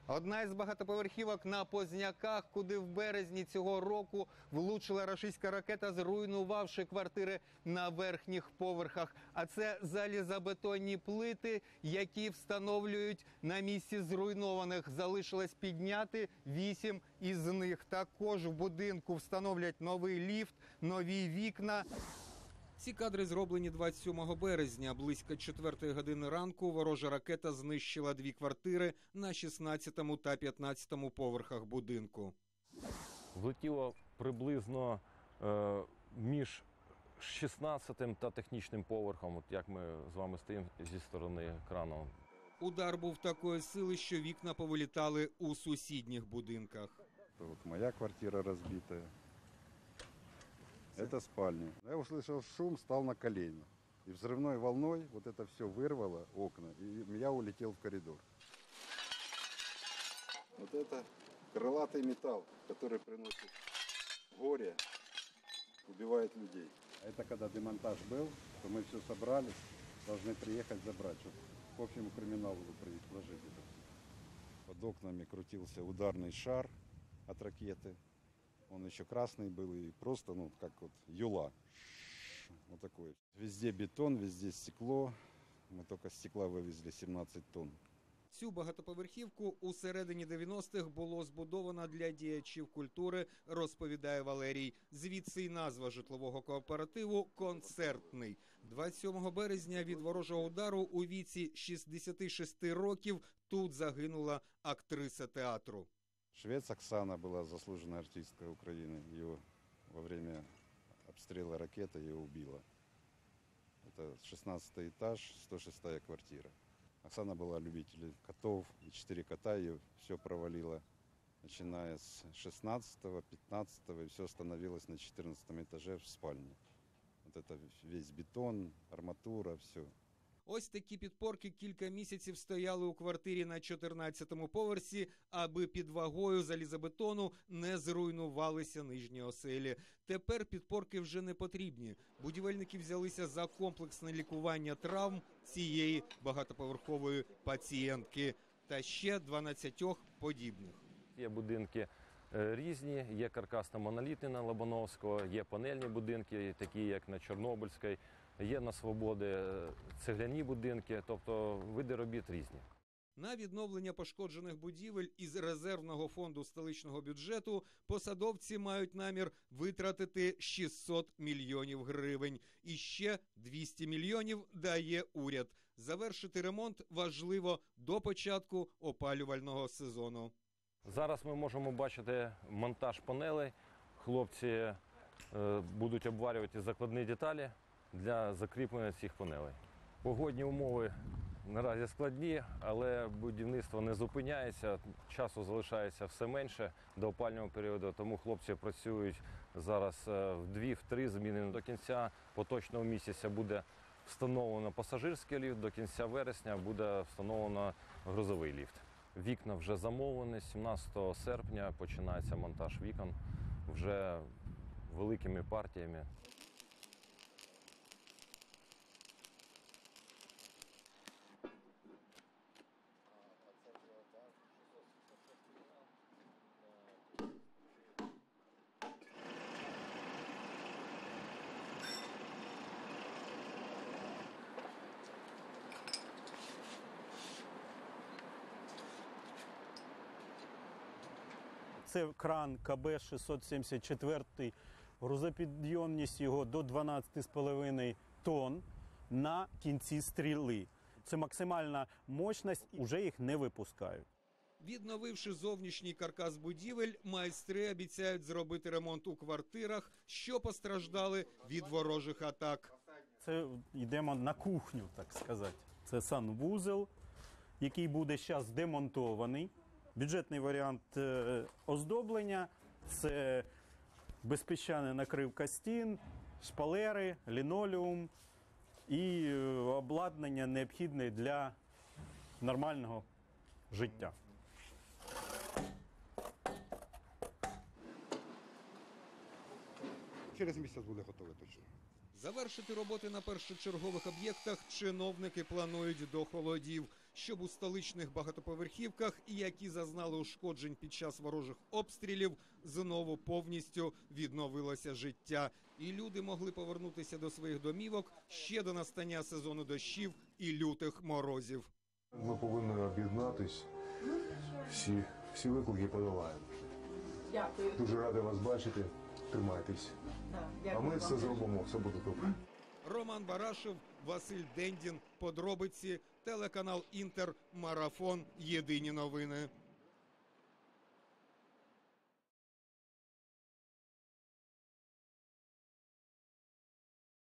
Одна із багатоповерхівок на Позняках, куди в березні цього року влучила рашистська ракета, зруйнувавши квартири на верхніх поверхах. А це залізобетонні плити, які встановлюють на місці зруйнованих. Залишилось підняти 8 із них. Також в будинку встановлять новий ліфт, нові вікна. Ці кадри зроблені 27 березня. Близько 4 години ранку ворожа ракета знищила 2 квартири на 16 та 15 поверхах будинку. Влетіло приблизно між 16 та технічним поверхом, от як ми з вами стоїмо зі сторони екрану. Удар був такої сили, що вікна повилітали у сусідніх будинках. Вот моя квартира разбитая. Это спальня. Я услышал шум, стал на колени. И взрывной волной вот это все вырвало окна, и я улетел в коридор. Вот это крылатый металл, который приносит горе, убивает людей. Это когда демонтаж был, то мы все собрали, должны приехать забрать, чтобы к общему криминалу приложить это. Под окнами крутился ударный шар от ракеты. Он еще красный был и просто, ну, как вот юла. Вот такой. Везде бетон, везде стекло. Мы только стекла вывезли 17 тонн. Цю багатоповерхівку у середині 90-х було збудовано для діячів культури, розповідає Валерій. Звідси й назва житлового кооперативу «Концертний». 27 березня від ворожого удару у віці 66 років тут загинула актриса театру. Швец Оксана была заслуженная артистка Украины. Ее во время обстрела ракеты ее убила. Это 16 этаж, 106-я квартира. Оксана была любителем котов, и 4 кота ее все провалило, начиная с 16-го, 15-го, и все остановилось на 14 этаже в спальне. Вот это весь бетон, арматура, все. Ось такі підпорки кілька місяців стояли у квартирі на 14-му поверсі, аби під вагою залізобетону не зруйнувалися нижні оселі. Тепер підпорки вже не потрібні. Будівельники взялися за комплексне лікування травм цієї багатоповерхової пацієнтки та ще 12 подібних. Є будинки різні, є каркасно-монолітні на Лобановського, є панельні будинки, такі як на Чорнобильській. Є на Свободи цегляні будинки, тобто види робіт різні. На відновлення пошкоджених будівель із резервного фонду столичного бюджету посадовці мають намір витратити 600 мільйонів гривень. І ще 200 мільйонів дає уряд. Завершити ремонт важливо до початку опалювального сезону. Зараз ми можемо бачити монтаж панелей. Хлопці будуть обварювати закладні деталі для закріплення цих панелей. Погодні умови наразі складні, але будівництво не зупиняється, часу залишається все менше до опалювального періоду, тому хлопці працюють зараз в 2-3 зміни. До кінця поточного місяця буде встановлено пасажирський ліфт, до кінця вересня буде встановлено грузовий ліфт. Вікна вже замовлені, 17 серпня починається монтаж вікон вже великими партіями. Це кран КБ-674, грузопідйомність його до 12,5 тонн на кінці стріли. Це максимальна мощність, вже їх не випускають. Відновивши зовнішній каркас будівель, майстри обіцяють зробити ремонт у квартирах, що постраждали від ворожих атак. Це йдемо на кухню, так сказати. Це санвузол, який буде зараз демонтований. Бюджетний варіант оздоблення – це безпіщана накривка стін, шпалери, лінолеум і обладнання необхідне для нормального життя. Через місяць буде готове точно. Завершити роботи на першочергових об'єктах чиновники планують до холодів. щоб у столичних багатоповерхівках, які зазнали ушкоджень під час ворожих обстрілів, знову повністю відновилося життя. І люди могли повернутися до своїх домівок ще до настання сезону дощів і лютих морозів. Ми повинні об'єднатись, всі виклики подолаємо. Дякую. Дуже радий вас бачити, тримайтесь. А ми все зробимо, все буде добре. Роман Барашев, Василь Дендін, подробиці, телеканал Інтер, Марафон, Єдині новини.